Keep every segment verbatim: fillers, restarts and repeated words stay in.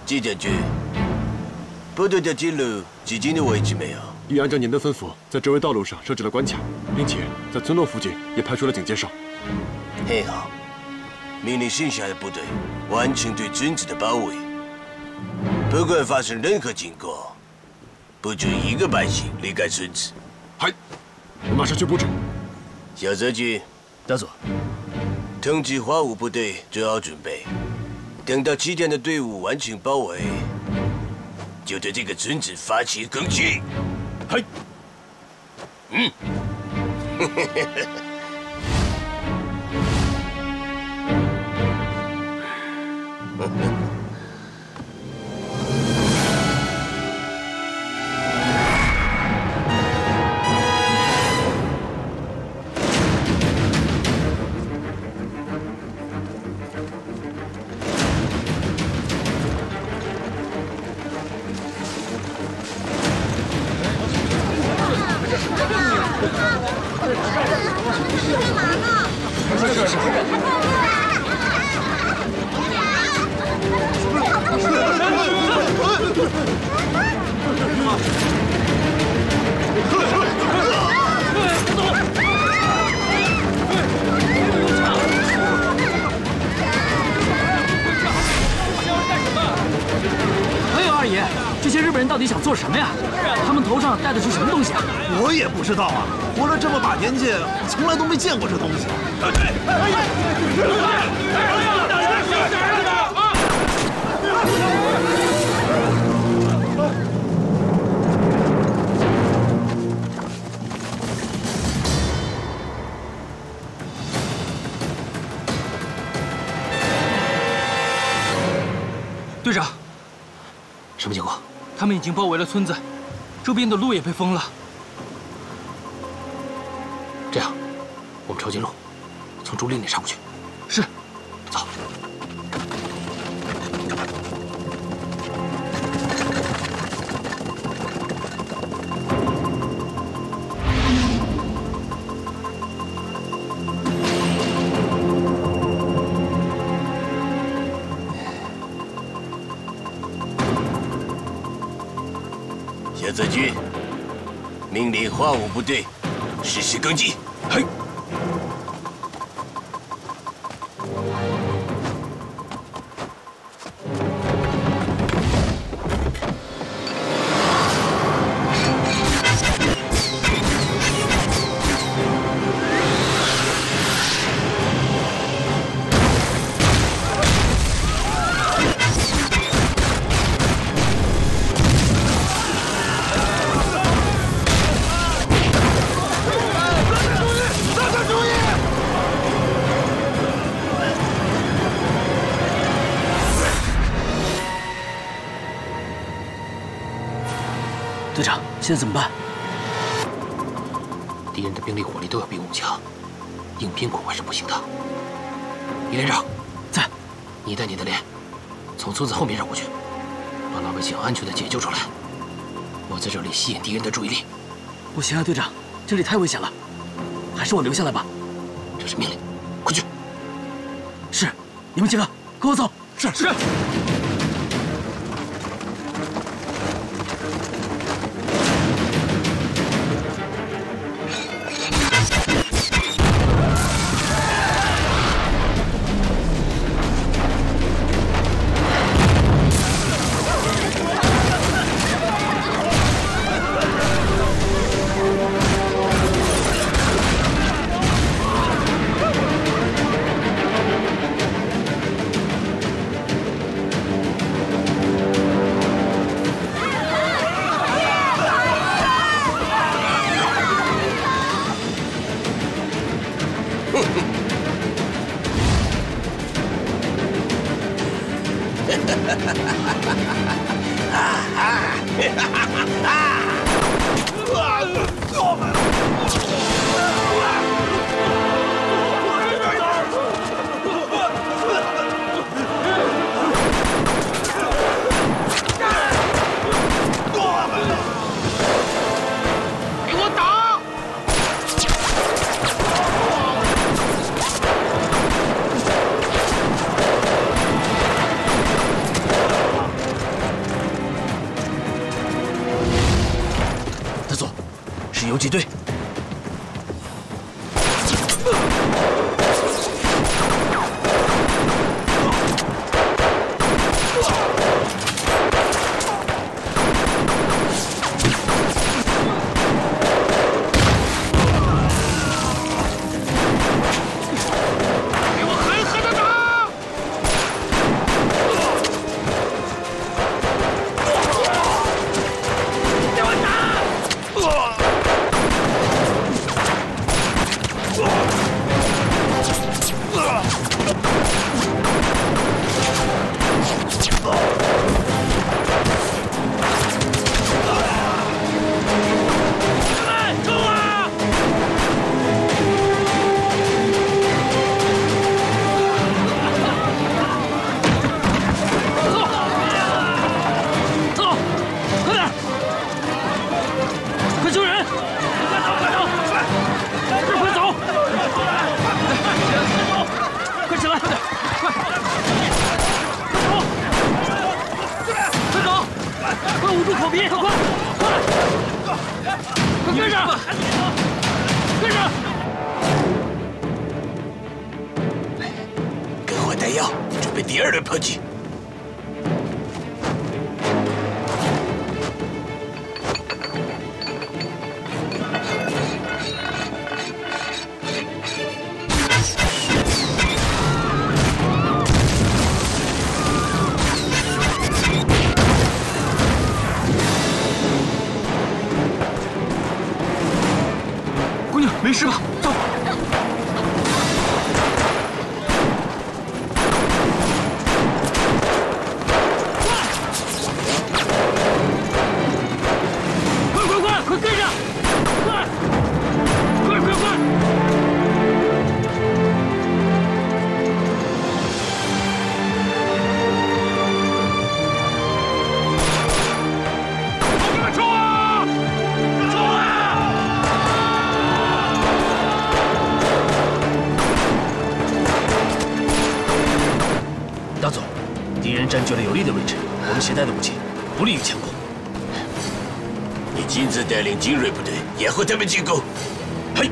季将军，部队的进入几近的位置没有？ 已按照您的吩咐，在周围道路上设置了关卡，并且在村落附近也派出了警戒哨。 很好，命令剩下的部队完成对村子的包围，不管发生任何情况，不准一个百姓离开村子。 嗨，我马上去布置。 小泽君， 大佐， 通知花武部队做好准备。 等到七天的队伍完成包围，就对这个村子发起攻击。 嘿， 嗯， 这些日本人到底想做什么呀？他们头上戴的是什么东西啊？ 我也不知道啊，活了这么把年纪，从来都没见过这东西。 队长， 什么情况？ 他们已经包围了村子，周边的路也被封了。 这样，我们抄近路，从竹林里杀过去。 是， 走。 小泽君，命令花武部队实施攻击。 嘿。 队长，现在怎么办？ 敌人的兵力火力都要比我们强，硬拼恐怕是不行的。李连长， 在。 你带你的连，从村子后面绕过去，把老百姓安全的解救出来。我在这里吸引敌人的注意力。 不行啊，队长，这里太危险了，还是我留下来吧。 这是命令，快去。 是，你们几个跟我走。 是是。 啊！ 击队。 没事吧？走。快快快，快跟上！快，快快快！冲啊！冲啊！ 大总，敌人占据了有利的位置，我们携带的武器不利于强攻。 你亲自带领精锐部队掩护他们进攻。嘿，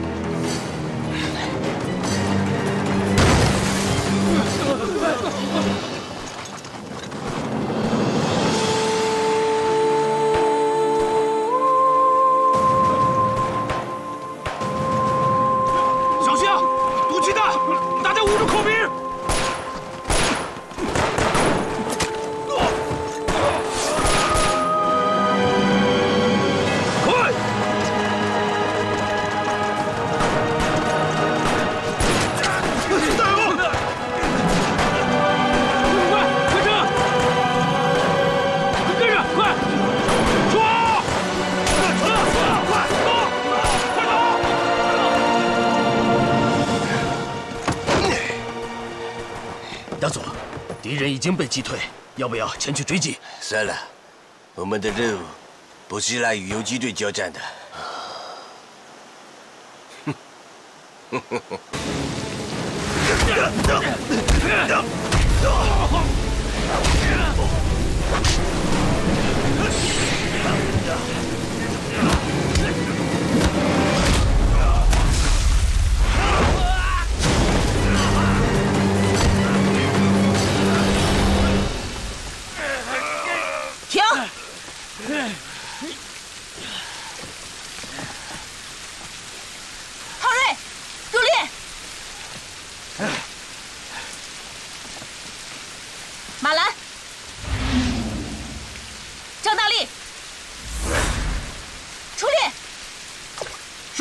小心啊！毒气弹，大家捂住口鼻。 大佐，敌人已经被击退，要不要前去追击？ 算了，我们的任务不是来与游击队交战的。哼，哼哼停！浩瑞，入列。马兰，张大力，出列。 是。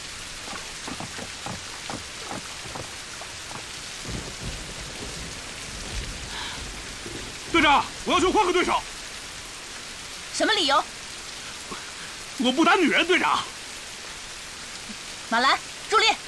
队长，我要求换个对手。 什么理由？ 我不打女人，队长。 马兰，入列。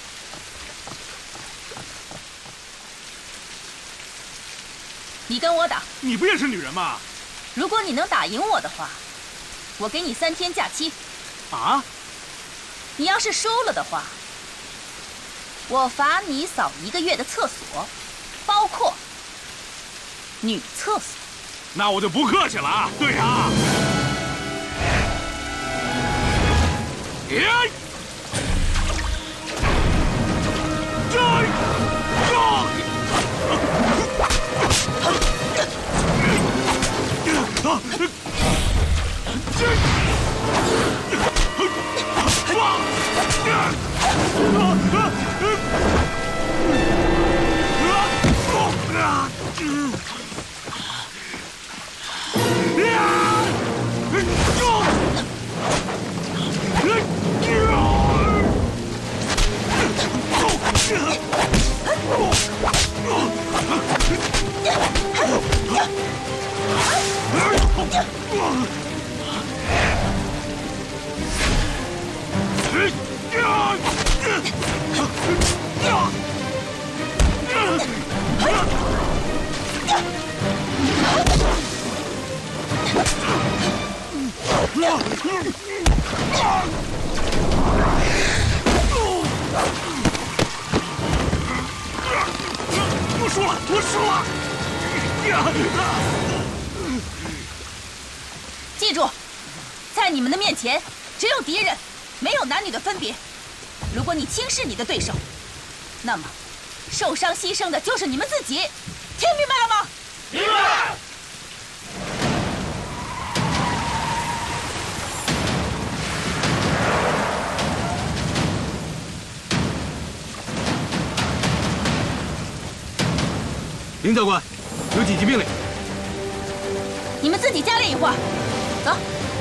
你跟我打。 你不也是女人吗？ 如果你能打赢我的话，我给你三天假期。 啊？ 你要是输了的话，我罚你扫一个月的厕所，包括女厕所。 那我就不客气了啊，队长。 我输了，我输了！ 记住，在你们的面前只有敌人，没有男女的分别。如果你轻视你的对手，那么受伤牺牲的就是你们自己。听明白了吗？ 明白。林教官，有紧急命令。 你们自己加练一会儿，走。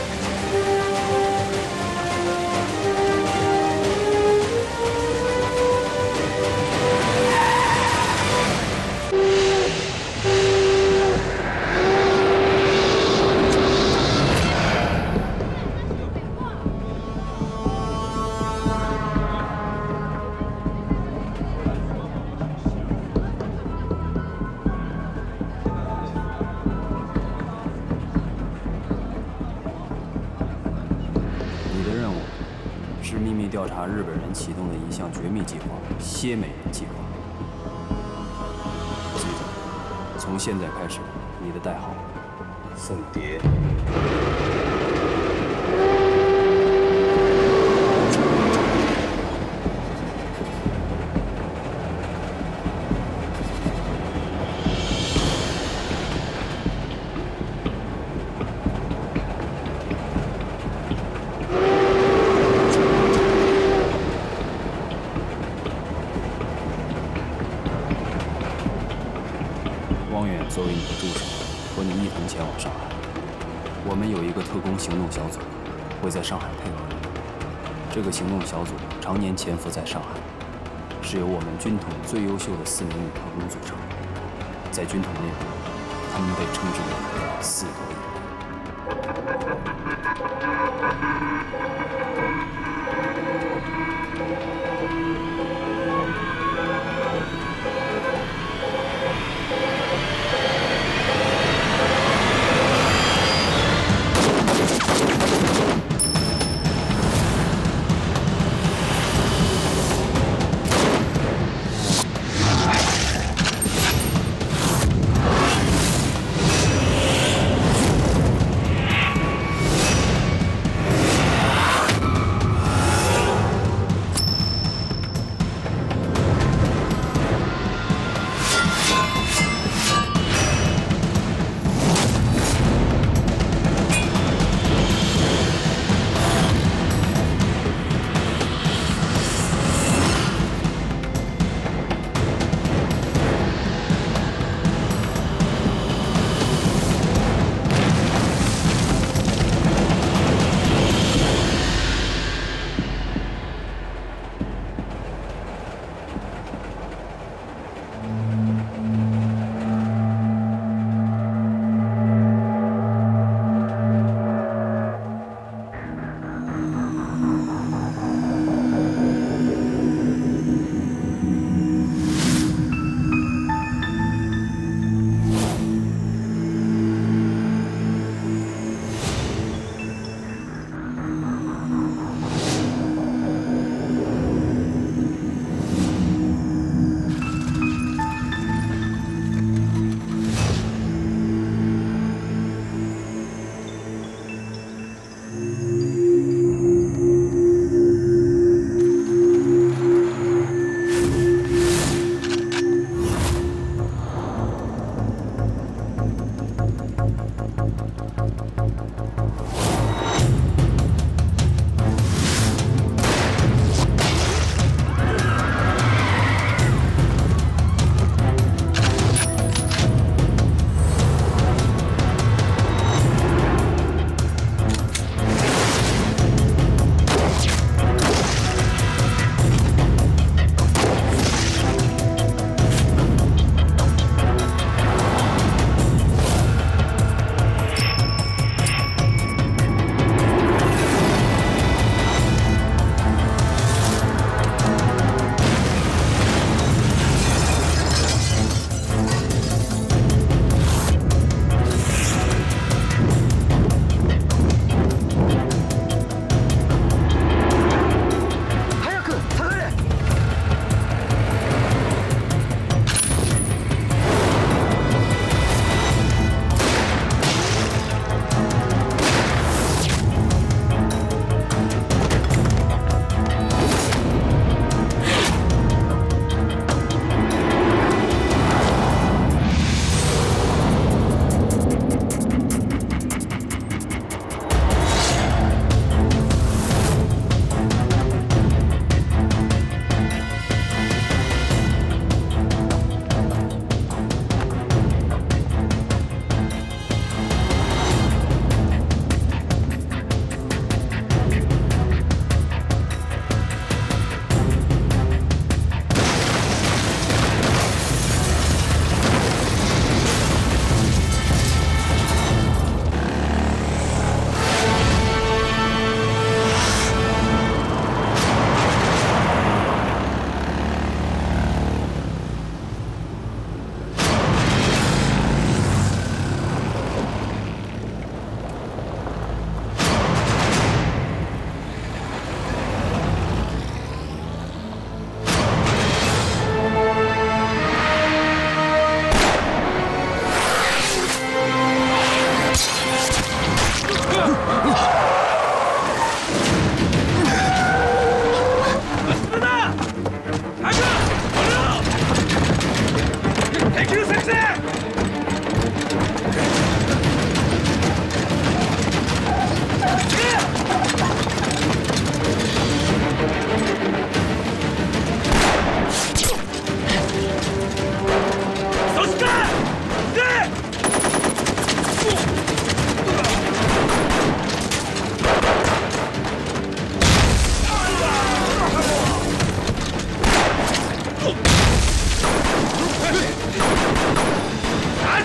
调查日本人启动的一项绝密计划——歇美人计划。记住，从现在开始，你的代号凤蝶。作为你的助手，和你一同前往上海。我们有一个特工行动小组，会在上海配合你。这个行动小组常年潜伏在上海，是由我们军统最优秀的四名女特工组成。在军统内部，他们被称之为“四狗眼”。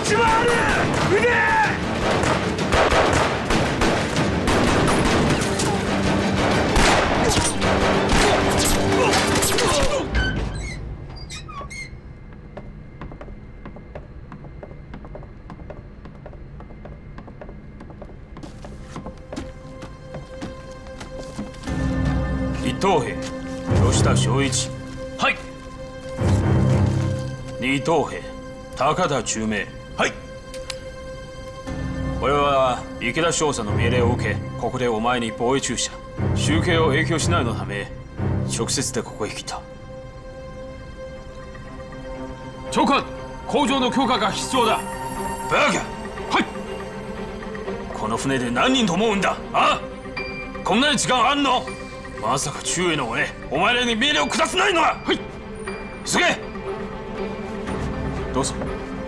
始まる！撃て！ 一等兵吉田正一。はい。二等兵高田忠明。はい。俺は池田少佐の命令を受け、ここでお前に防衛注射、集計を影響しないのため、直接でここへ来た。長官、工場の許可が必要だ。バカ！はい。この船で何人と思うんだ？あ？こんなに時間あんの？ まさか中尉の俺、お前らに命令を下せないのは。はい。急げ。どうぞ。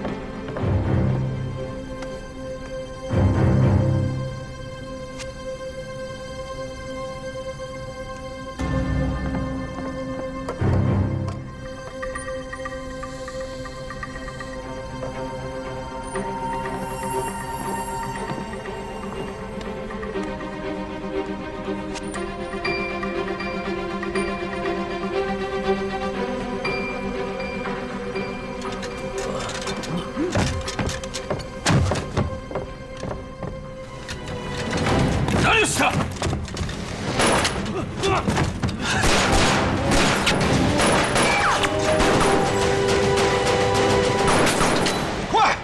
何をした！快！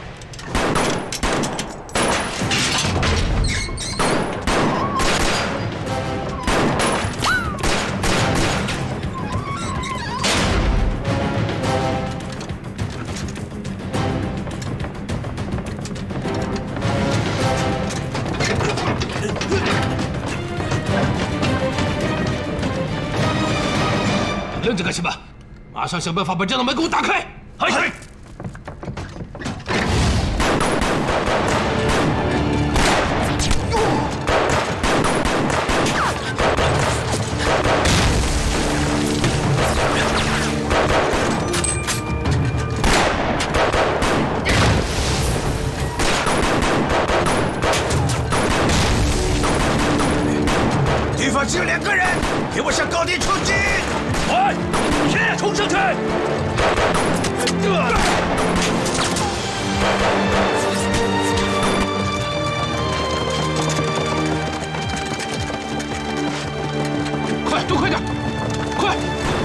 愣着干什么？马上想办法把这道门给我打开！嗨！ 敌方只有两个人，给我向高地冲击！ 快，是冲上去！快，都快点，快！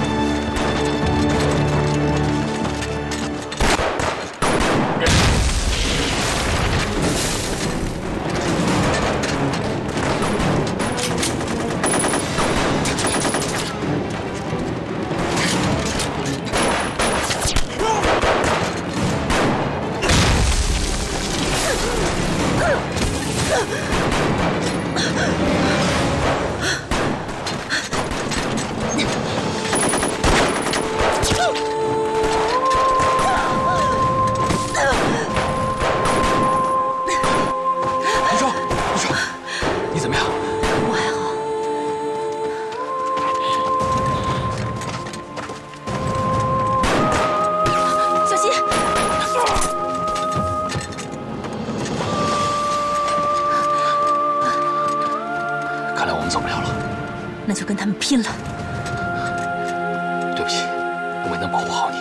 那就跟他们拼了！ 对不起，我没能保护好你。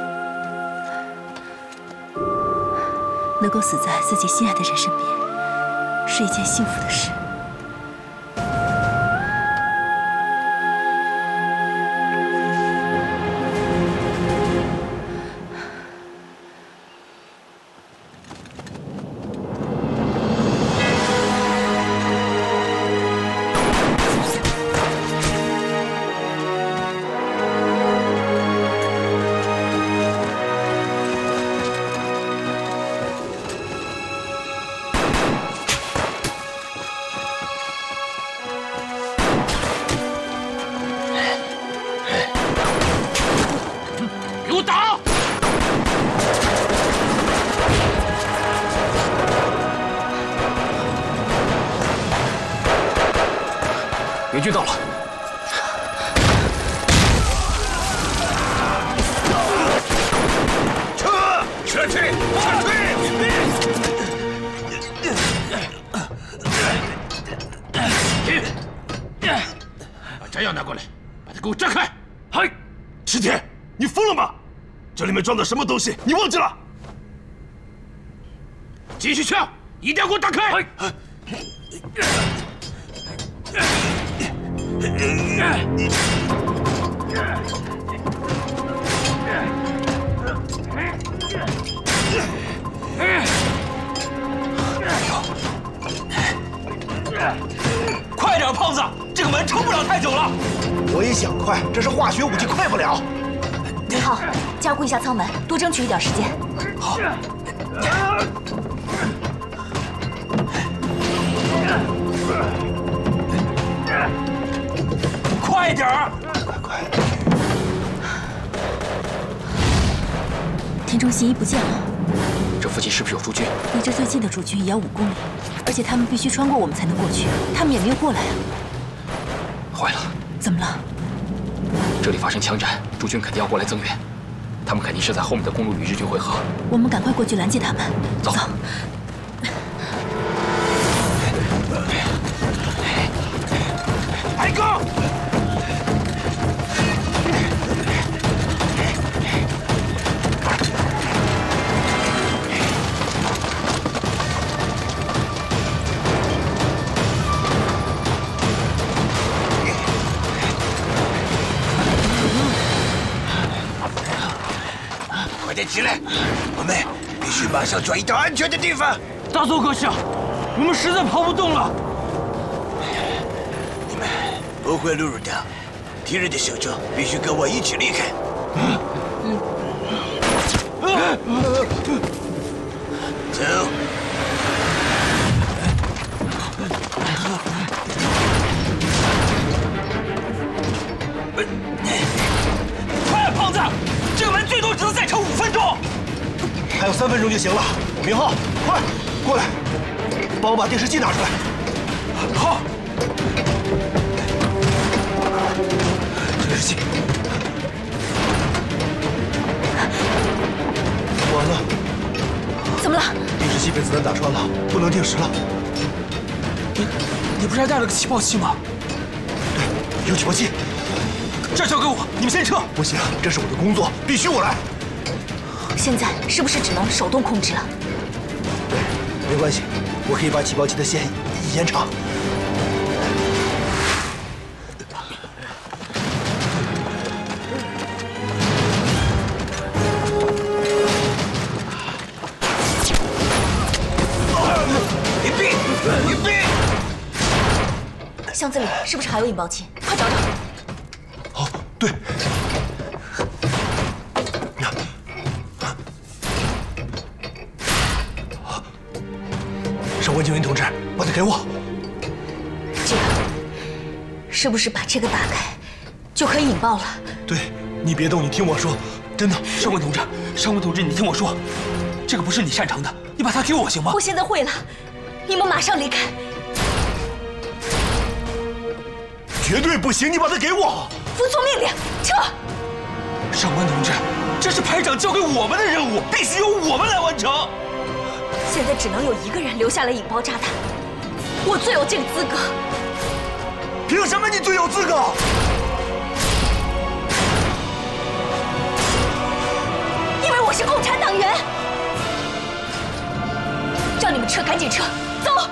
能够死在自己心爱的人身边，是一件幸福的事。 援军到了， 撤！撤退！ 撤退！ 把炸药拿过来，把它给我炸开！ 嗨，石田，你疯了吗？这里面装的什么东西？你忘记了？ 继续枪，一定要给我打开！ 快点，胖子，这个门撑不了太久了。 我也想快，这是化学武器，快不了。 李浩，加固一下舱门，多争取一点时间。 好。快点儿！ 快快！ 田中新一不见了。 这附近是不是有驻军？ 离这最近的驻军也要五公里，而且他们必须穿过我们才能过去，他们也没有过来啊。 坏了！ 怎么了？ 这里发生枪战，驻军肯定要过来增援，他们肯定是在后面的公路与日军会合。 我们赶快过去拦截他们。 走。 走。 海哥！ 快点起来！我们必须马上转移到安全的地方。 大佐阁下，我们实在跑不动了。 你们不会落入到敌人的手中，必须跟我一起离开。走。 快，胖子，这个门最多只能再撑五分钟。 还有三分钟就行了。明浩，快过来，帮我把电视机拿出来。 好。电视机。 完了。 怎么了？ 电视机被子弹打穿了，不能定时了。 你你不是还带了个起爆器吗？ 对，有起爆器。 这交给我，你们先撤。 不行，这是我的工作，必须我来。 现在是不是只能手动控制了？ 对，没关系，我可以把起爆器的线延长。 隐蔽，隐蔽！ 箱子里是不是还有引爆器？快找找。 哦，对。上官静云同志，把它给我。 这个是不是把这个打开就可以引爆了？ 对，你别动，你听我说，真的。 上官同志，上官同志，你听我说，这个不是你擅长的，你把它给我行吗？ 我现在会了，你们马上离开。 绝对不行，你把它给我。 服从命令，撤。 上官同志，这是排长交给我们的任务，必须由我们来完成。 现在只能有一个人留下来引爆炸弹，我最有这个资格。 凭什么你最有资格？ 因为我是共产党员。让你们撤，赶紧撤，走。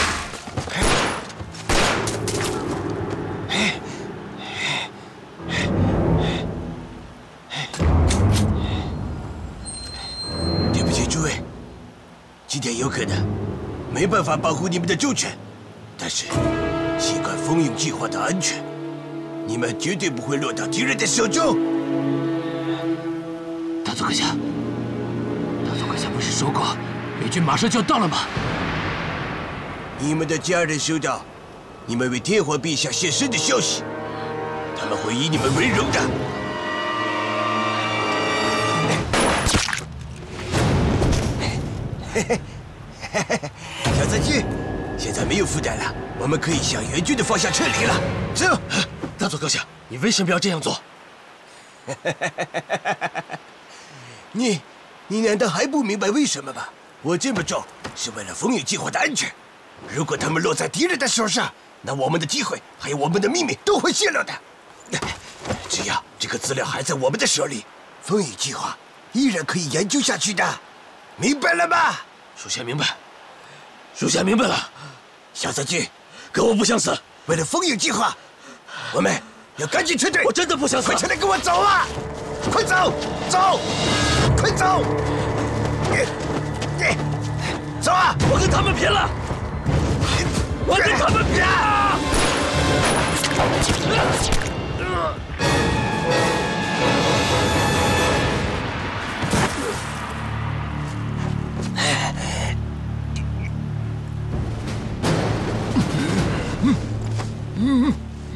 对不起，诸位。今天有可能没办法保护你们的周全，但是习惯风云计划的安全，你们绝对不会落到敌人的手中。 大佐阁下，大佐阁下不是说过美军马上就要到了吗？ 你们的家人收到你们为天皇陛下献身的消息，他们会以你们为荣的。嘿嘿，小子鸡，现在没有负担了，我们可以向援军的方向撤离了。走， 大佐阁下，你为什么要这样做？ 你， 你难道还不明白为什么吗？我这么做是为了风雨计划的安全。如果他们落在敌人的手上，那我们的机会还有我们的秘密都会泄露的。只要这个资料还在我们的手里，风雨计划依然可以研究下去的，明白了吗？ 属下明白，属下明白了。小三军，跟我不想死。 为了风雨计划，我们要赶紧撤退。 我真的不想死。 快撤退，跟我走啊！快走，走，快走！你，你，走啊！ 我跟他们拼了！我跟他们拼了！ 嗯。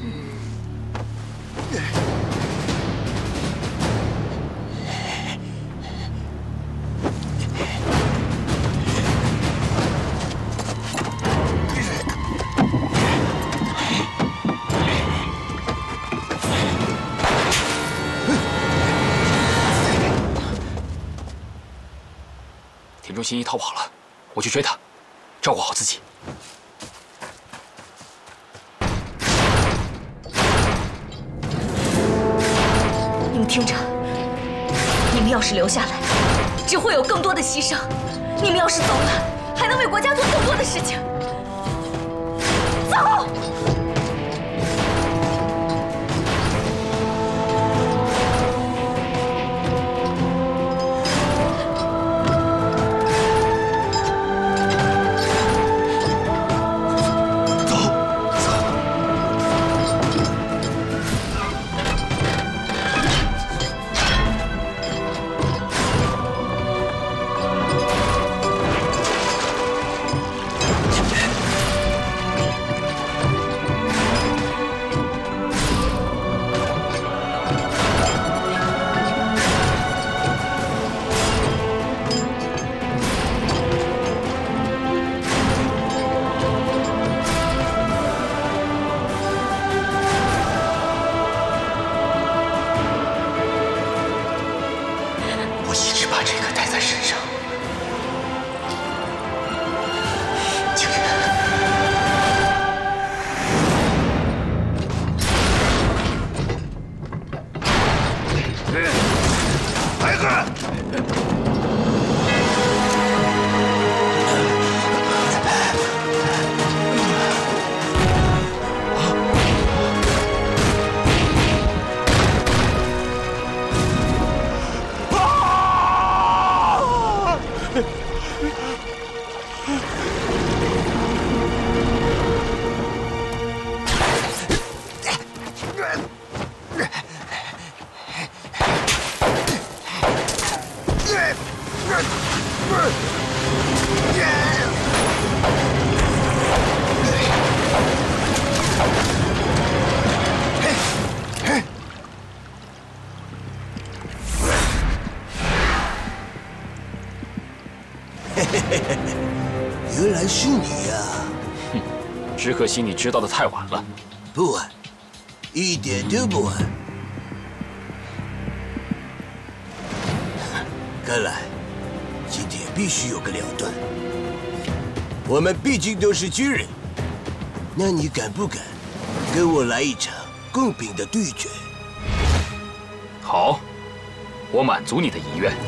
田中新一逃跑了，我去追他，照顾好自己。 你们听着，你们要是留下来，只会有更多的牺牲；你们要是走了，还能为国家做更多的事情。走！ 原来是你呀！ 哼，只可惜你知道的太晚了。 不晚，一点都不晚。看来今天必须有个了断。我们毕竟都是军人，那你敢不敢跟我来一场公平的对决？ 好，我满足你的遗愿。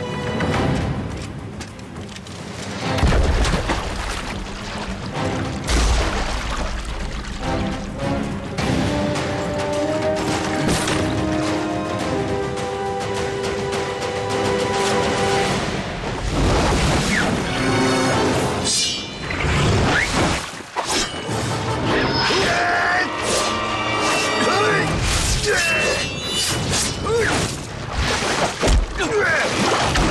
Yeah!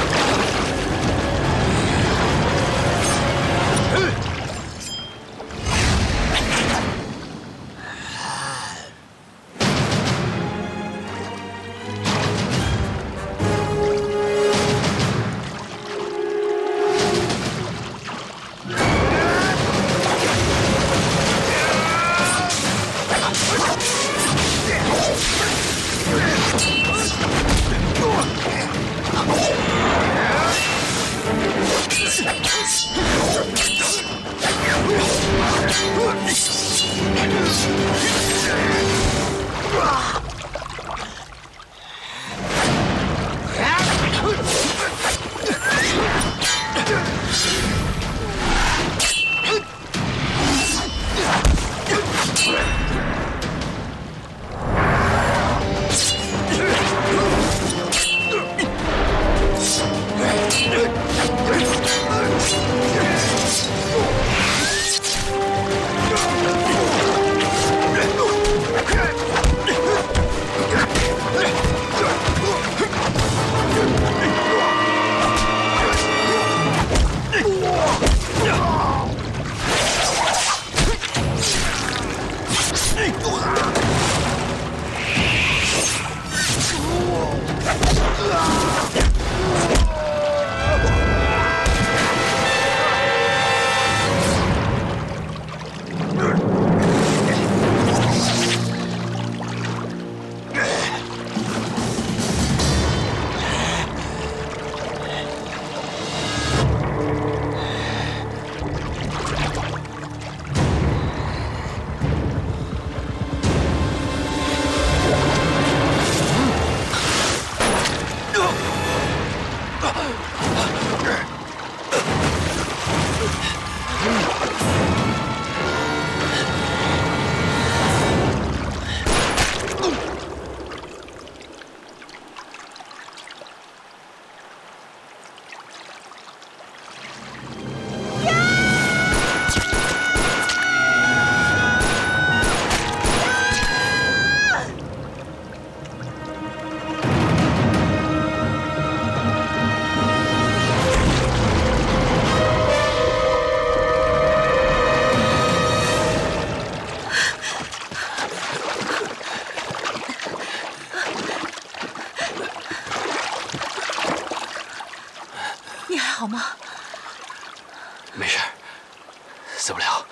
好吗？ 没事，死不了。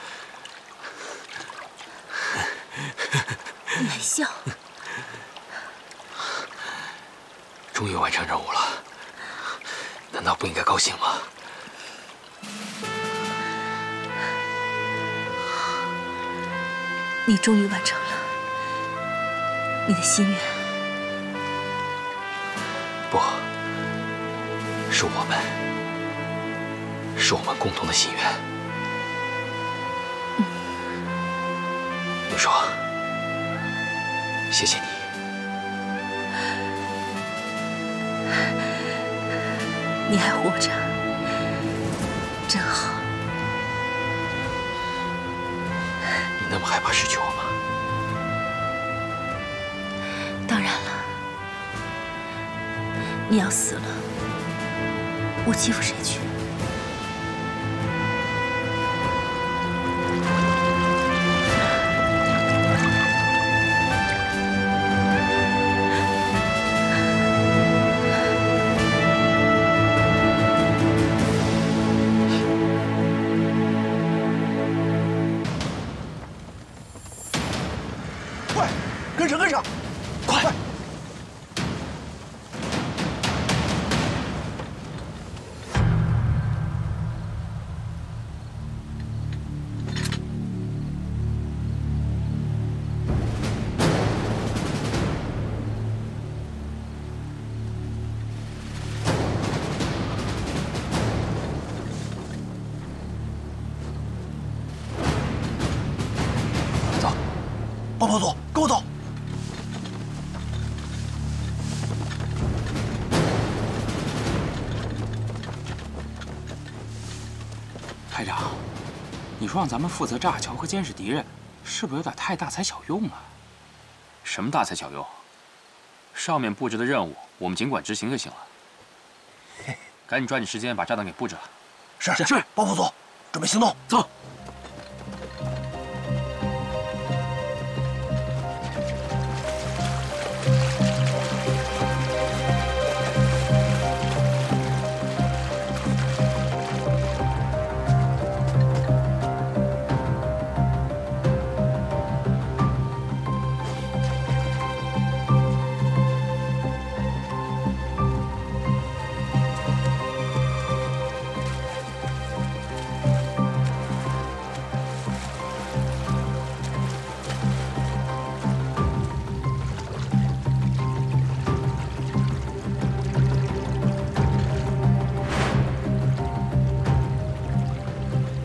你还笑？ 终于完成任务了，难道不应该高兴吗？ 你终于完成了你的心愿。 不，是我们。 是我们共同的心愿。 嗯， 女双，谢谢你。 你还活着，真好。 你那么害怕失去我吗？ 当然了。你要死了，我欺负谁去？ 跟上，跟上，快！ 走， 包包组，跟我走。 排长，你说让咱们负责炸桥和监视敌人，是不是有点太大材小用了？ 什么大材小用？上面布置的任务，我们尽管执行就行了。赶紧抓紧时间把炸弹给布置了。 是是，包副组，准备行动， 走。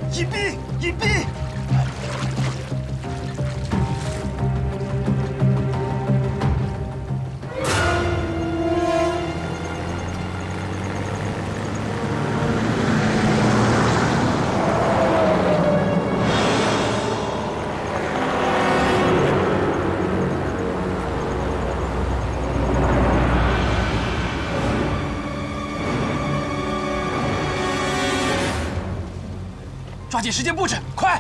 隐蔽，隐蔽！ 抓紧时间布置，快！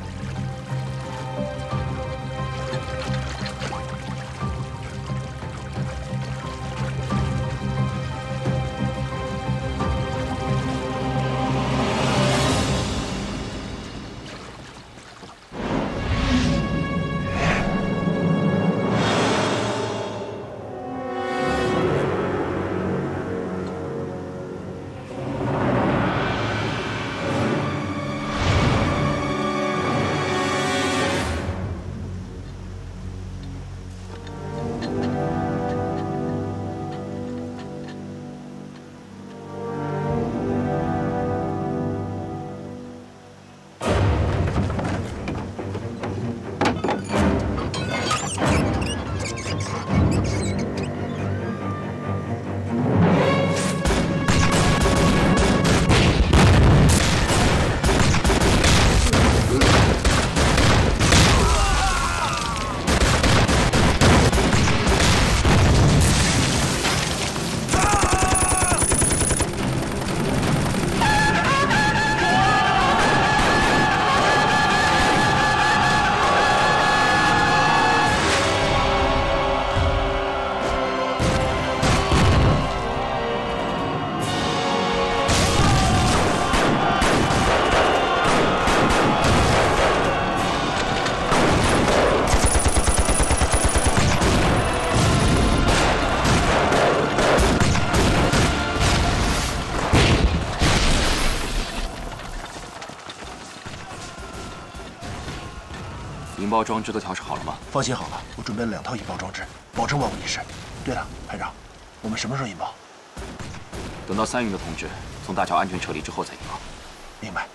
引爆装置都调试好了吗？ 放心好了，我准备了两套引爆装置，保证万无一失。对了，排长，我们什么时候引爆？ 等到三营的同志从大桥安全撤离之后再引爆。 明白。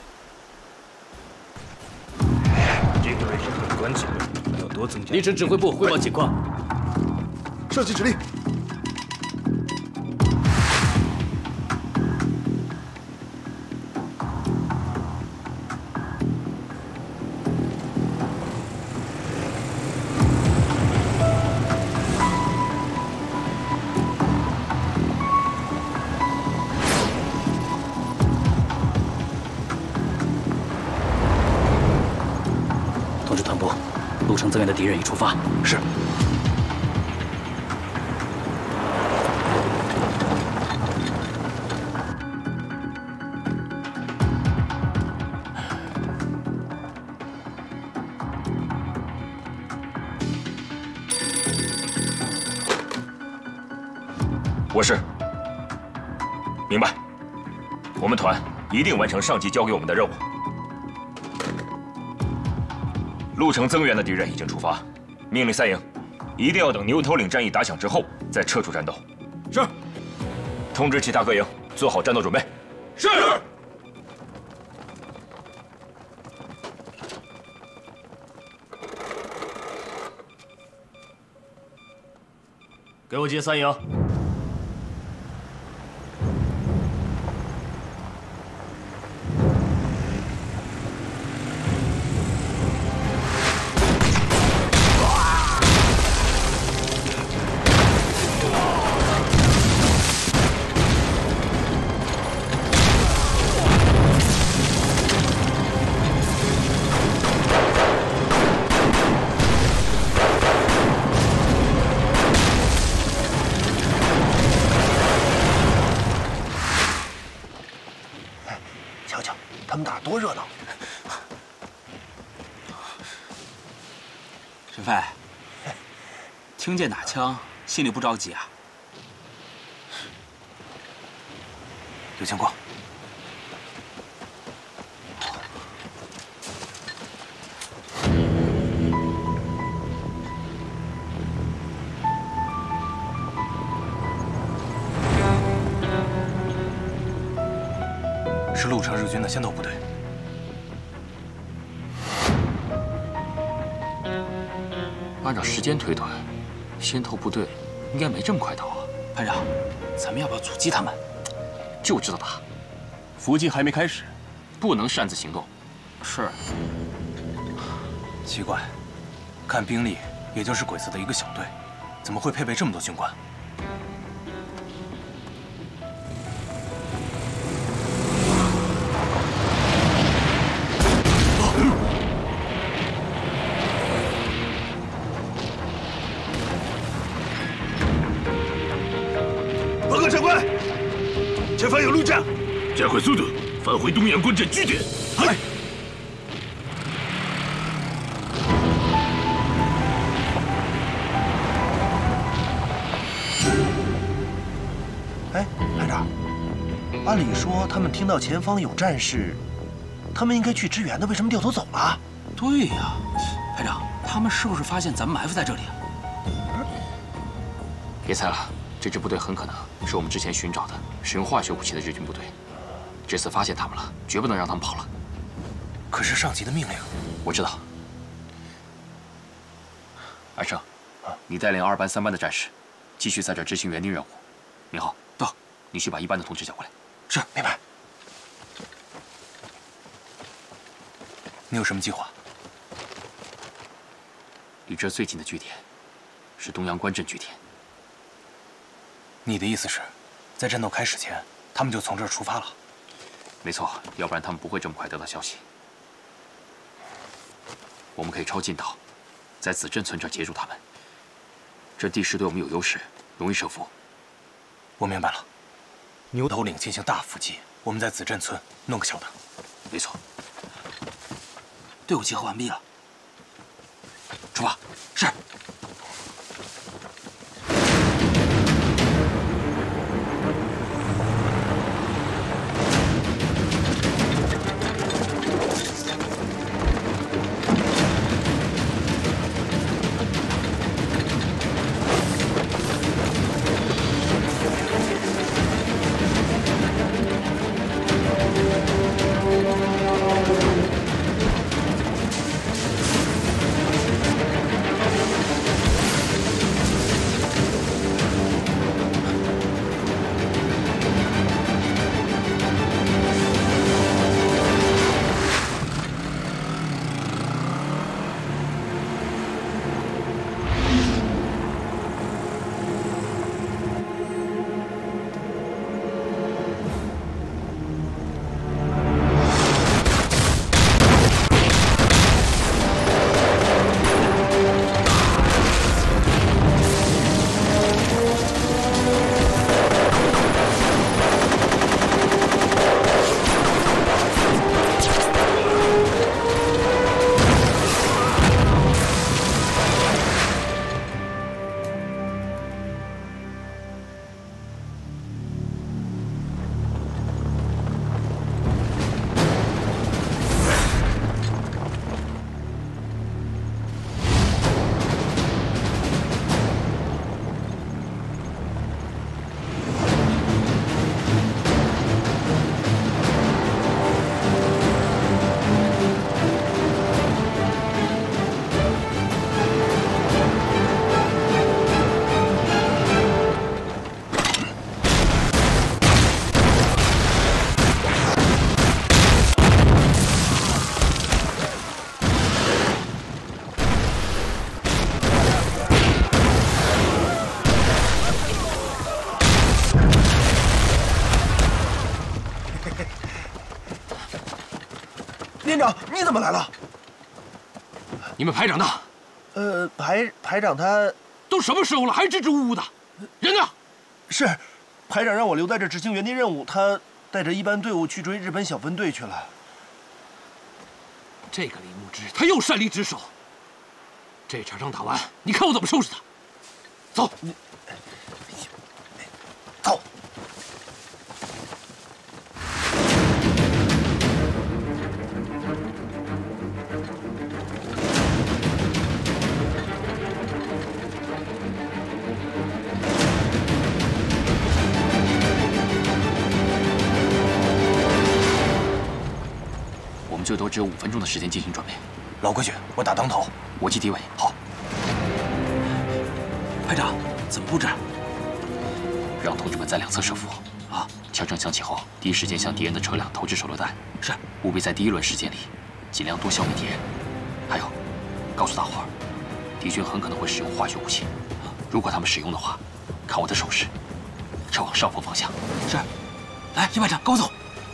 这个位置很关键，要多增加。 离城指挥部汇报情况。 上级指令。 陆城增援的敌人已出发。 是。 我是。明白。我们团一定完成上级交给我们的任务。 路程增援的敌人已经出发，命令三营，一定要等牛头岭战役打响之后再撤出战斗。是。通知其他各营做好战斗准备。是。 给我接三营。 多热闹！ 沈飞，听见打枪，心里不着急啊？ 有情况。是陆城日军的先头部队。 按照时间推断，先头部队应该没这么快到啊。 排长，咱们要不要阻击他们？ 就知道打， 伏击还没开始， 不能擅自行动。 是。 奇怪，看兵力也就是鬼子的一个小队，怎么会配备这么多军官？ 报告长官，前方有路障， 加快速度，返回东阳关镇据点。 嗨。 哎，排长，按理说他们听到前方有战事，他们应该去支援的，为什么掉头走了？ 对呀，排长，他们是不是发现咱们埋伏在这里？ 别猜了。 这支部队很可能是我们之前寻找的使用化学武器的日军部队，这次发现他们了，绝不能让他们跑了。 可是上级的命令， 我知道。安生，你带领二班、三班的战士，继续在这执行园丁任务。明浩，到，你去把一班的同志叫过来。 是，明白。你有什么计划？ 离这最近的据点是东阳关镇据点。 你的意思是，在战斗开始前，他们就从这儿出发了？ 没错，要不然他们不会这么快得到消息。我们可以抄近道，在子镇村这儿截住他们。这地势对我们有优势，容易收服。 我明白了。牛头岭进行大伏击，我们在子镇村弄个小的。 没错。 队伍集合完毕了， 出发。 是。 连长，你怎么来了？ 你们排长呢？ 呃，排排长他都什么时候了，还支支吾吾的，人呢？ 是，排长让我留在这执行园丁任务，他带着一班队伍去追日本小分队去了。 这个李牧之，他又擅离职守。这场仗打完，你看我怎么收拾他。走， 走。 我们最多只有五分钟的时间进行准备。 老规矩，我打当头， 我记敌位。 好。 排长，怎么布置？让同志们在两侧设伏。啊！枪声响起后，第一时间向敌人的车辆投掷手榴弹。是，务必在第一轮时间里，尽量多消灭敌人。还有，告诉大伙儿，敌军很可能会使用化学武器。如果他们使用的话，看我的手势，撤往上风方向。是。来，叶排长，跟我走。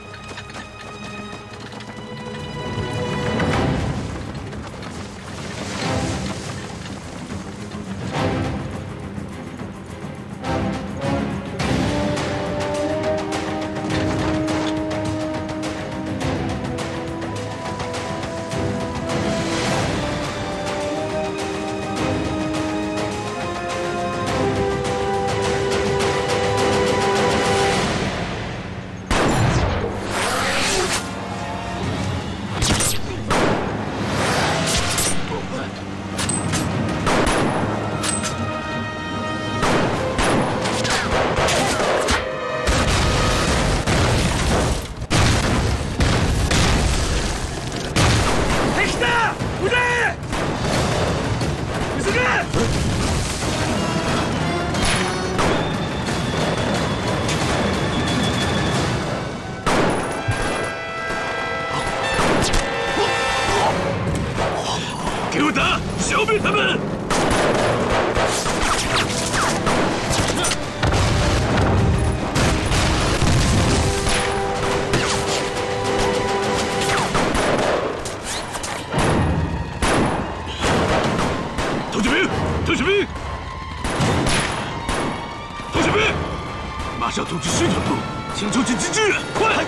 给我打，消灭他们！童学兵，童学兵，童学兵，马上通知师团部，请求紧急支援，快！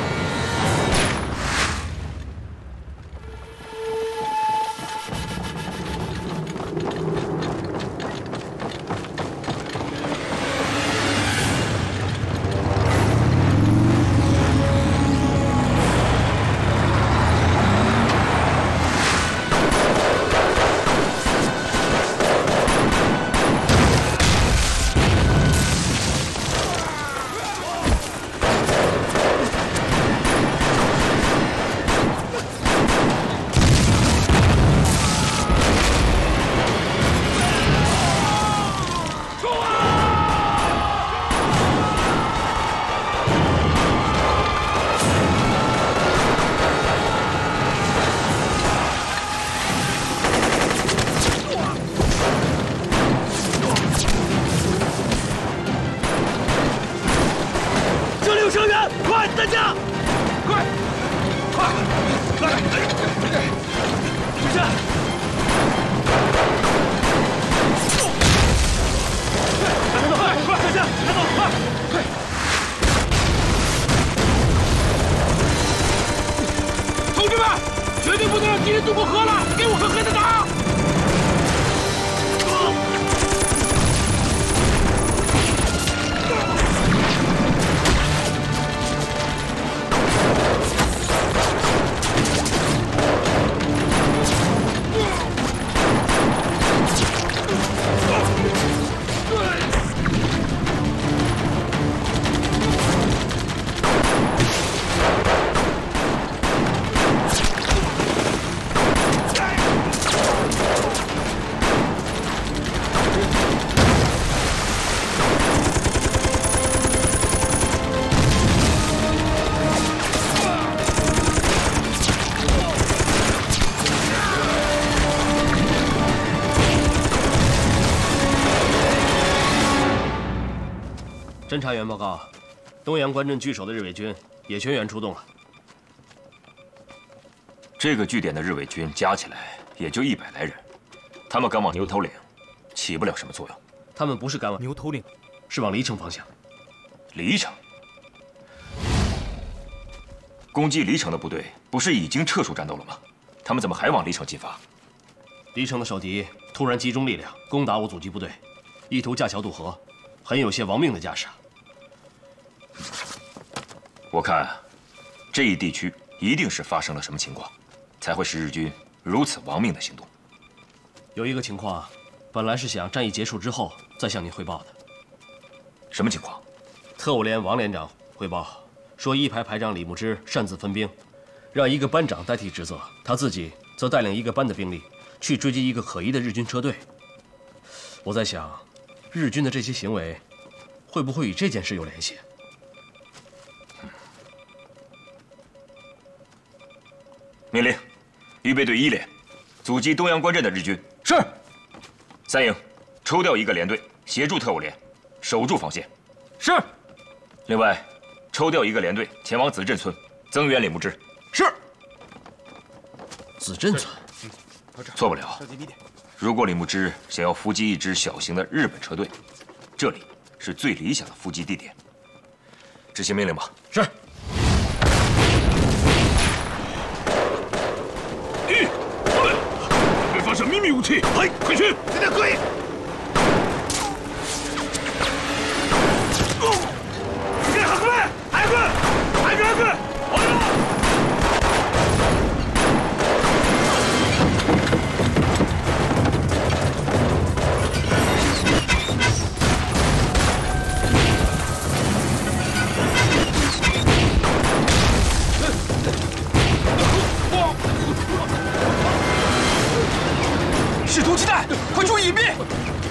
侦察员报告，东阳关镇据守的日伪军也全员出动了。 这个据点的日伪军加起来也就一百来人，他们赶往牛头岭，起不了什么作用。 他们不是赶往牛头岭，是往黎城方向。 黎城？攻击黎城的部队不是已经撤出战斗了吗？他们怎么还往黎城进发？ 黎城的守敌突然集中力量攻打我阻击部队，意图架桥渡河，很有些亡命的架势。 我看，这一地区一定是发生了什么情况，才会使日军如此亡命的行动。 有一个情况，本来是想战役结束之后再向您汇报的。 什么情况？ 特务连王连长汇报说，一排排长李牧之擅自分兵，让一个班长代替职责，他自己则带领一个班的兵力去追击一个可疑的日军车队。我在想， 日军的这些行为，会不会与这件事有联系？ 命令，预备队一连，阻击东阳关镇的日军。 是。 三营，抽调一个连队协助特务连，守住防线。 是。 另外，抽调一个连队前往紫镇村增援李牧之。 是。紫镇村。 错不了。如果李牧之想要伏击一支小型的日本车队，这里是最理想的伏击地点。执行命令吧。 是。 一、二，别发射秘密武器！哎，快去！现在可以。别喊过来，挨个，挨个，挨个，好了。 是毒气弹，快注意隐蔽！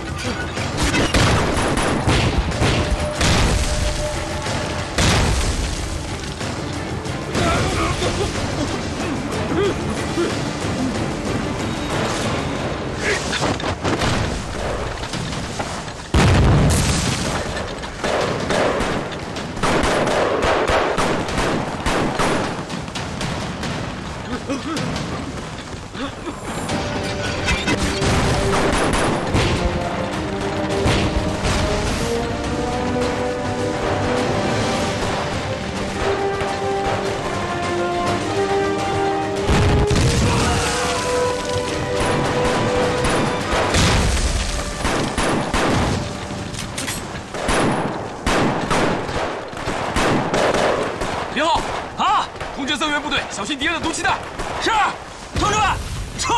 别后啊！通知增援部队，小心敌人的毒气弹。是，同志们，撤！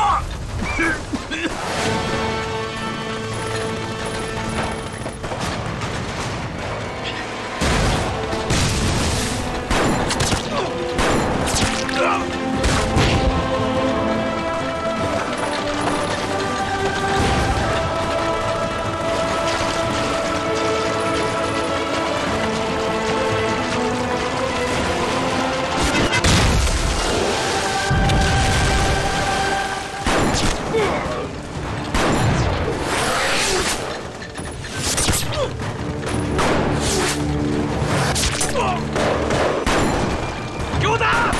给我打！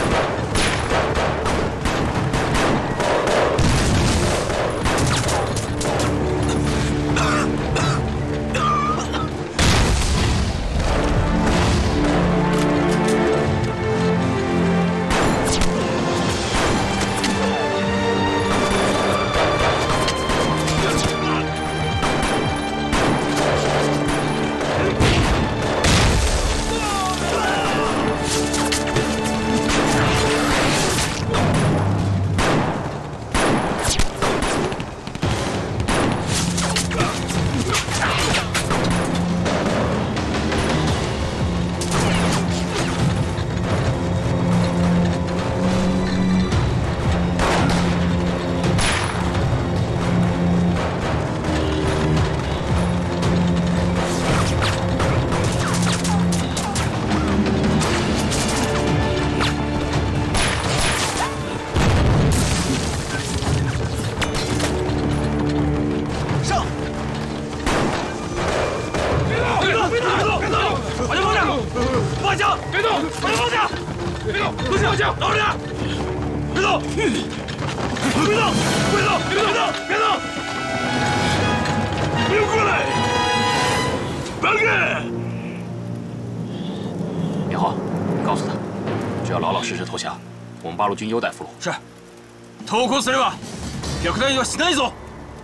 八路军优待俘虏。 是。投降すれば虐待はしないぞ。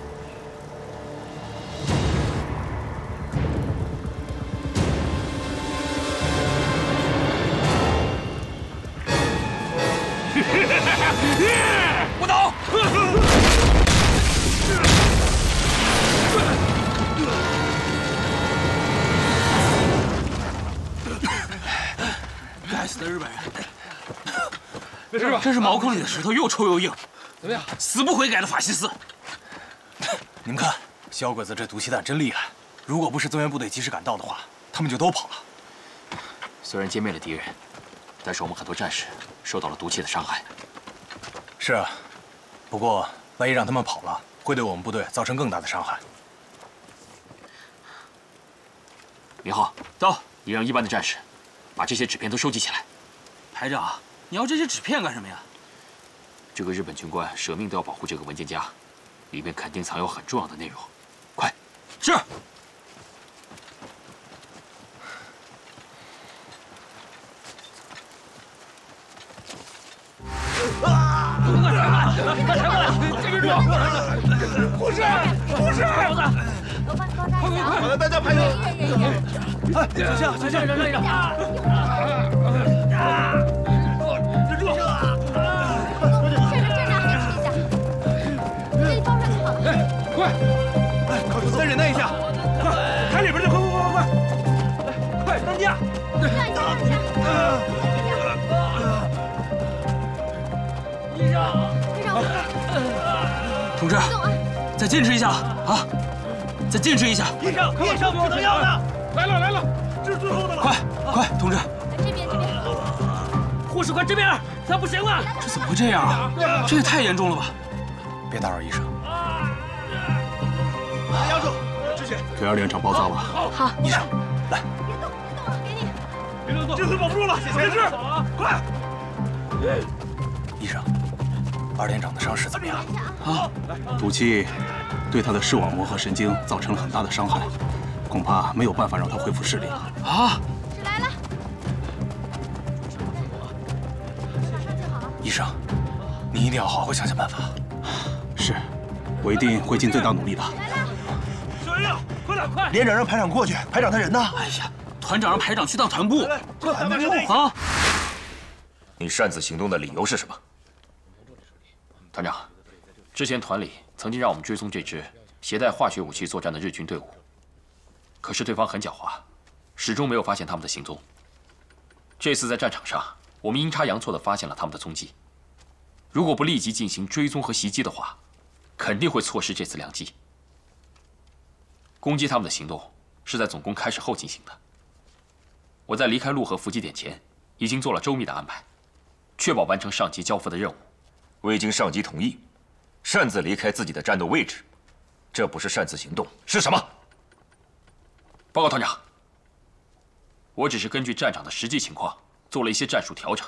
不倒。该死的日本人！ 没事吧？真是毛孔里的石头又臭又硬，怎么样？死不悔改的法西斯！ 你们看，小鬼子这毒气弹真厉害， 如果不是增援部队及时赶到的话，他们就都跑了。 虽然歼灭了敌人，但是我们很多战士受到了毒气的伤害。 是啊，不过万一让他们跑了，会对我们部队造成更大的伤害。 明浩，走，你让一班的战士把这些纸片都收集起来。 排长，你要这些纸片干什么呀？ 这个日本军官舍命都要保护这个文件夹，里面肯定藏有很重要的内容。快， 是。 啊！快抬过来！这边住！护士，护士！快快快！ 快来，大家排队！ 哎，小夏，小夏，让让让！啊！ 忍住！ 站长，站长，坚持一下，可以放上去吗？ 哎，快！哎，再忍耐一下，快，开里边去！快快快快快！快，当家！ 让一下，让一下。 医生， 医生， 同志，再坚持一下啊！再坚持一下！ 医生，医生不能要的！来了来了，这是最后的了！ 快快，同志！ 这边这边， 护士快这边，他不行了！ 这怎么会这样啊？这也太严重了吧！ 别打扰医生。 压住，止血。 给二连长包扎吧。 好， 医生，来。 别动，别动了，给你。 别动，这回保不住了，解释，快！ 医生，二连长的伤势怎么样？ 啊，毒气对他的视网膜和神经造成了很大的伤害，恐怕没有办法让他恢复视力了。 啊！ 来了。 医生，你一定要好好想想办法。 是，我一定会尽最大努力的。 小杨，快点，快！ 连长让排长过去，排长他人呢？ 哎呀，团长让排长去当团部。 团部啊！ 你擅自行动的理由是什么？ 团长，之前团里曾经让我们追踪这支携带化学武器作战的日军队伍，可是对方很狡猾，始终没有发现他们的行踪。这次在战场上，我们阴差阳错地发现了他们的踪迹。如果不立即进行追踪和袭击的话，肯定会错失这次良机。攻击他们的行动是在总攻开始后进行的。我在离开陆河伏击点前，已经做了周密的安排，确保完成上级交付的任务。 未经上级同意，擅自离开自己的战斗位置，这不是擅自行动，是什么？ 报告团长，我只是根据战场的实际情况做了一些战术调整。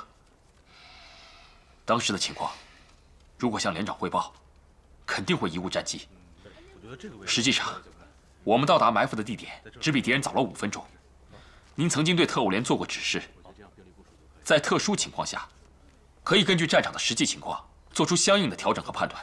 当时的情况，如果向连长汇报，肯定会贻误战机。实际上，我们到达埋伏的地点只比敌人早了五分钟。您曾经对特务连做过指示，在特殊情况下，可以根据战场的实际情况做出相应的调整和判断。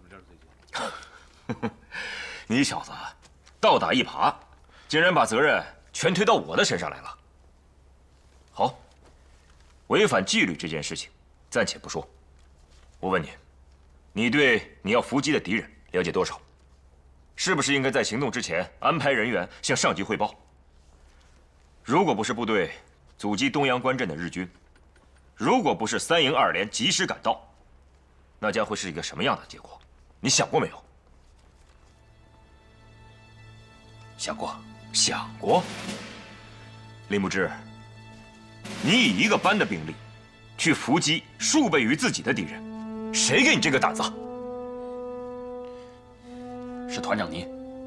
你小子倒打一耙，竟然把责任全推到我的身上来了。好，违反纪律这件事情暂且不说，我问你，你对你要伏击的敌人了解多少？是不是应该在行动之前安排人员向上级汇报？如果不是部队阻击东阳关镇的日军，如果不是三营二连及时赶到，那将会是一个什么样的结果？你想过没有？ 想过， 想过。林木之，你以一个班的兵力去伏击数倍于自己的敌人，谁给你这个胆子？ 是团长您。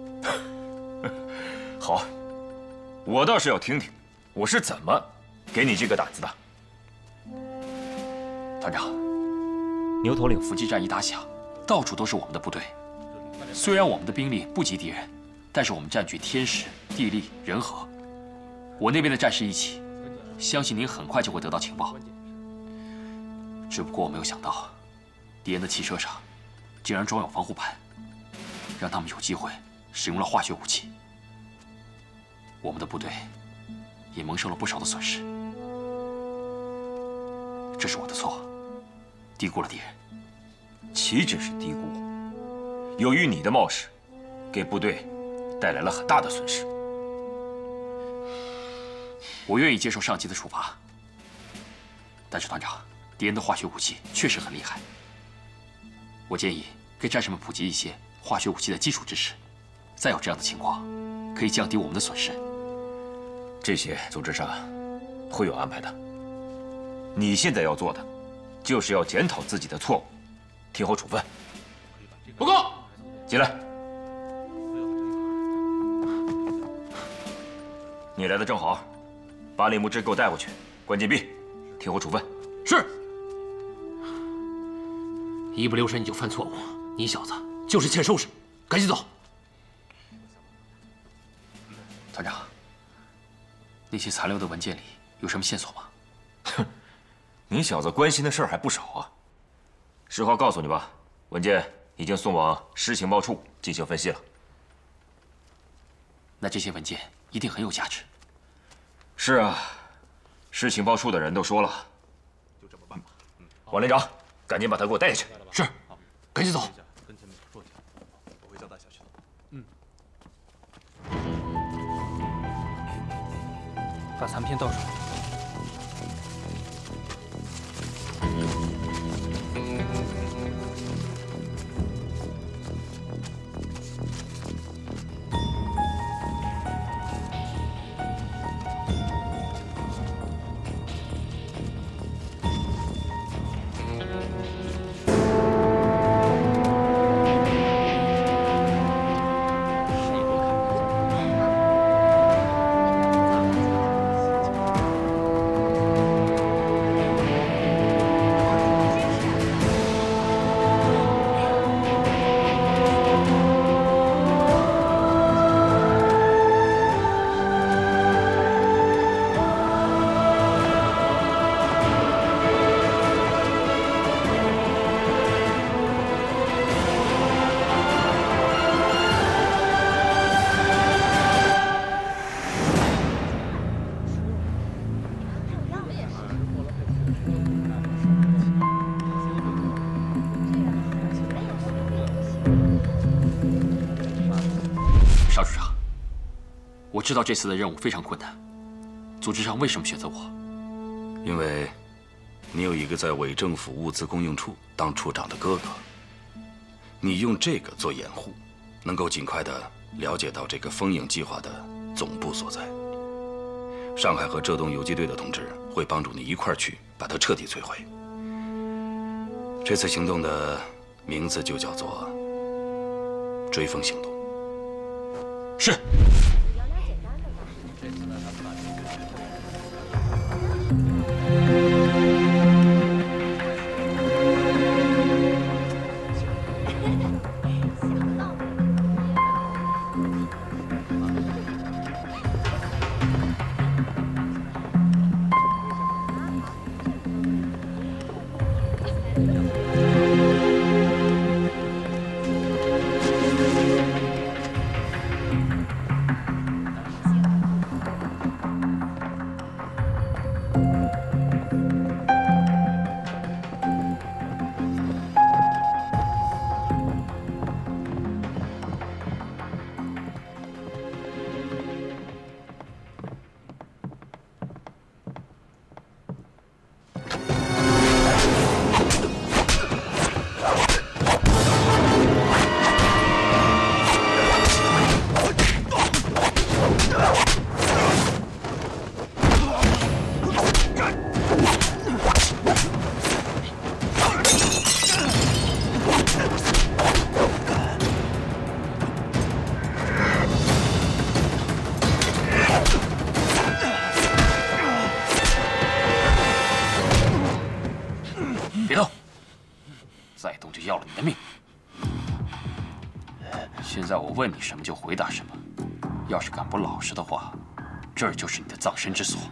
好，我倒是要听听，我是怎么给你这个胆子的。 团长，牛头岭伏击战一打响，到处都是我们的部队。虽然我们的兵力不及敌人，但是我们占据天时、地利、人和，我那边的战士一起，相信您很快就会得到情报。只不过我没有想到，敌人的汽车上竟然装有防护板，让他们有机会使用了化学武器。我们的部队也蒙受了不少的损失，这是我的错，低估了敌人。 岂止是低估，由于你的冒失，给部队带来了很大的损失。 我愿意接受上级的处罚，但是团长，敌人的化学武器确实很厉害。我建议给战士们普及一些化学武器的基础知识，再有这样的情况，可可以降低我们的损失。 这些组织上会有安排的。你现在要做的，就是要检讨自己的错误，听候处分。 报告， 进来。你来的正好，把李牧之给我带回去，关禁闭，听候处分。 是。一不留神你就犯错误，你小子就是欠收拾，赶紧走。团长，那些残留的文件里有什么线索吗？ 哼，你小子关心的事儿还不少啊。实话告诉你吧，文件已经送往市情报处进行分析了。 那这些文件一定很有价值。 是啊，市情报处的人都说了。就这么办吧。王连长，赶紧把他给我带下去。 是，赶紧走。 跟前面说一下，我会交代下去的。 嗯。把残片倒出来。 我知道这次的任务非常困难，组织上为什么选择我？ 因为，你有一个在伪政府物资供应处当处长的哥哥，你用这个做掩护，能够尽快的了解到这个封印计划的总部所在。上海和浙东游击队的同志会帮助你一块儿去把它彻底摧毁。这次行动的名字就叫做“追风行动”。 是。别动！再动就要了你的命。现在我问你什么就回答什么，要是敢不老实的话，这儿就是你的葬身之所。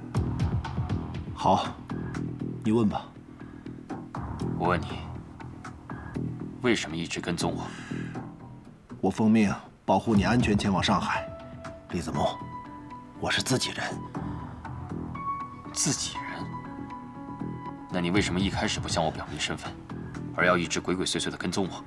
好，你问吧。 我问你，为什么一直跟踪我？ 我奉命保护你安全前往上海，李子墨，我是自己人。 自己人？那你为什么一开始不向我表明身份，而要一直鬼鬼祟祟地跟踪我？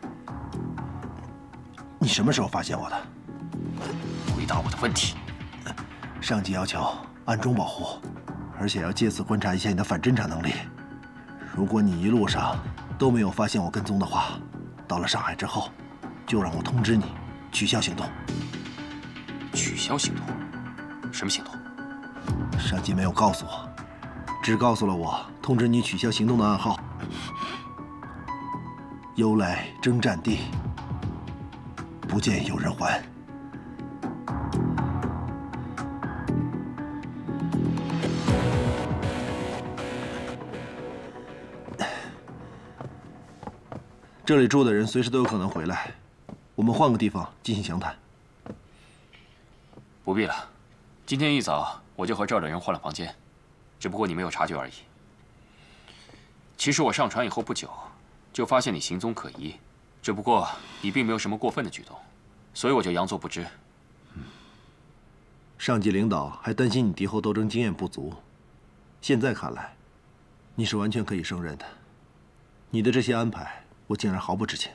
你什么时候发现我的？ 回答我的问题。 上级要求暗中保护，而且要借此观察一下你的反侦察能力。如果你一路上都没有发现我跟踪的话，到了上海之后，就让我通知你取消行动。 取消行动？什么行动？ 上级没有告诉我，只告诉了我通知你取消行动的暗号。由来征战地，不见有人还。这里住的人随时都有可能回来，我们换个地方进行详谈。 不必了，今天一早我就和这儿的人换了房间，只不过你没有察觉而已。其实我上船以后不久，就发现你行踪可疑，只不过你并没有什么过分的举动，所以我就佯作不知。 上级领导还担心你敌后斗争经验不足，现在看来，你是完全可以胜任的。你的这些安排，我竟然毫不知情。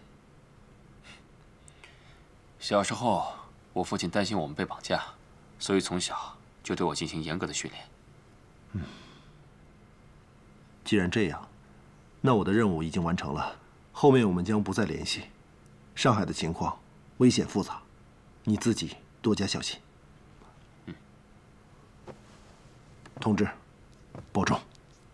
小时候，我父亲担心我们被绑架，所以从小就对我进行严格的训练。 嗯，既然这样，那我的任务已经完成了，后面我们将不再联系。上海的情况危险复杂，你自己多加小心。 嗯。 同志，保重。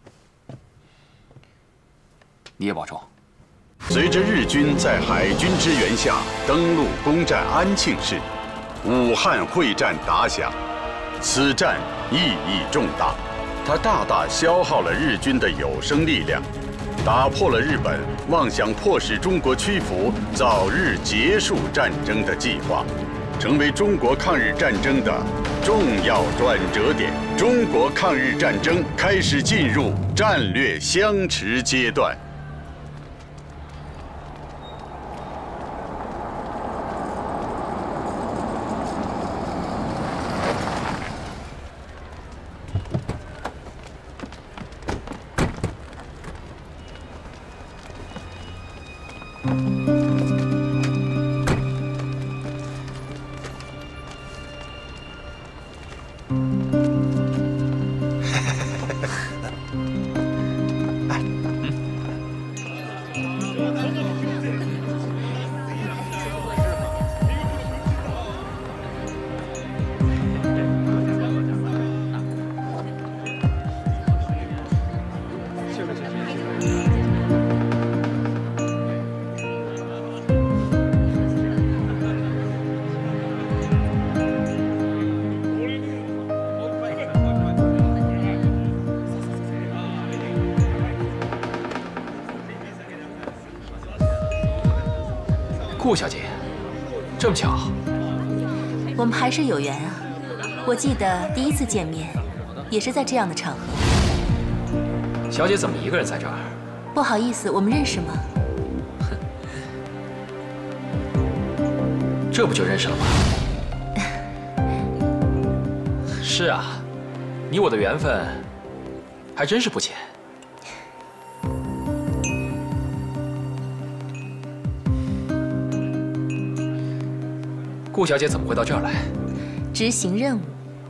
你也保重。 随着日军在海军支援下登陆攻占安庆市，武汉会战打响。此战意义重大，它大大消耗了日军的有生力量，打破了日本妄想迫使中国屈服、早日结束战争的计划，成为中国抗日战争的重要转折点。中国抗日战争开始进入战略相持阶段。 顾小姐，这么巧， 我们还是有缘啊！我记得第一次见面，也是在这样的场合。 小姐怎么一个人在这儿？ 不好意思，我们认识吗？ 这不就认识了吗？是啊，你我的缘分还真是不浅。顾小姐怎么会到这儿来？ 执行任务。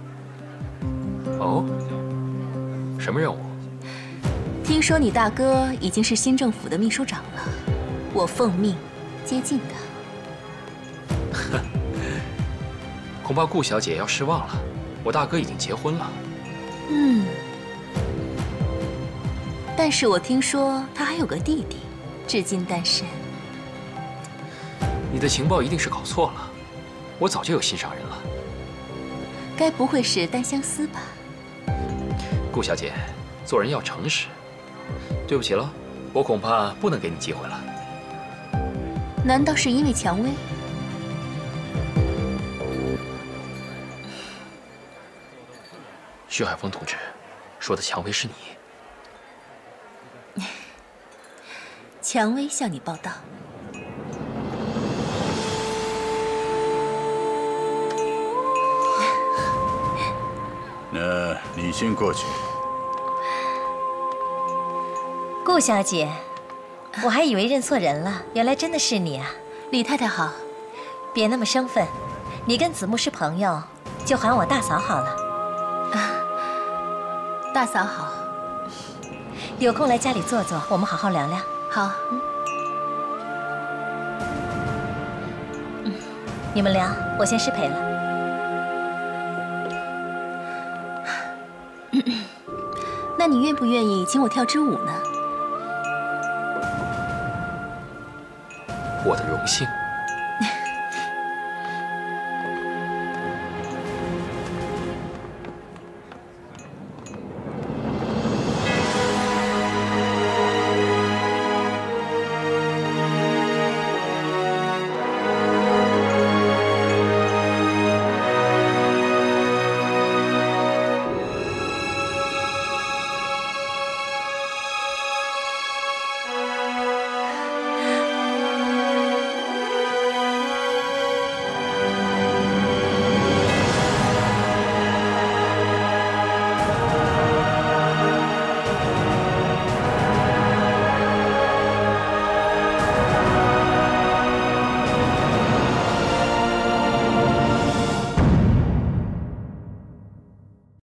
哦，什么任务？ 听说你大哥已经是新政府的秘书长了，我奉命接近他。 哼，恐怕顾小姐要失望了，我大哥已经结婚了。 嗯，但是我听说他还有个弟弟，至今单身。 你的情报一定是搞错了。我早就有心上人了， 该不会是单相思吧？ 顾小姐，做人要诚实。对不起了，我恐怕不能给你机会了。 难道是因为蔷薇？ 徐海峰同志说的蔷薇是你。 蔷薇向你报道。 那你先过去。 顾小姐，我还以为认错人了，原来真的是你啊！ 李太太好， 别那么生分，你跟子木是朋友，就喊我大嫂好了。 啊，大嫂好。 有空来家里坐坐，我们好好聊聊。 好。 嗯。嗯，你们聊，我先失陪了。 那你愿不愿意请我跳支舞呢？ 我的荣幸。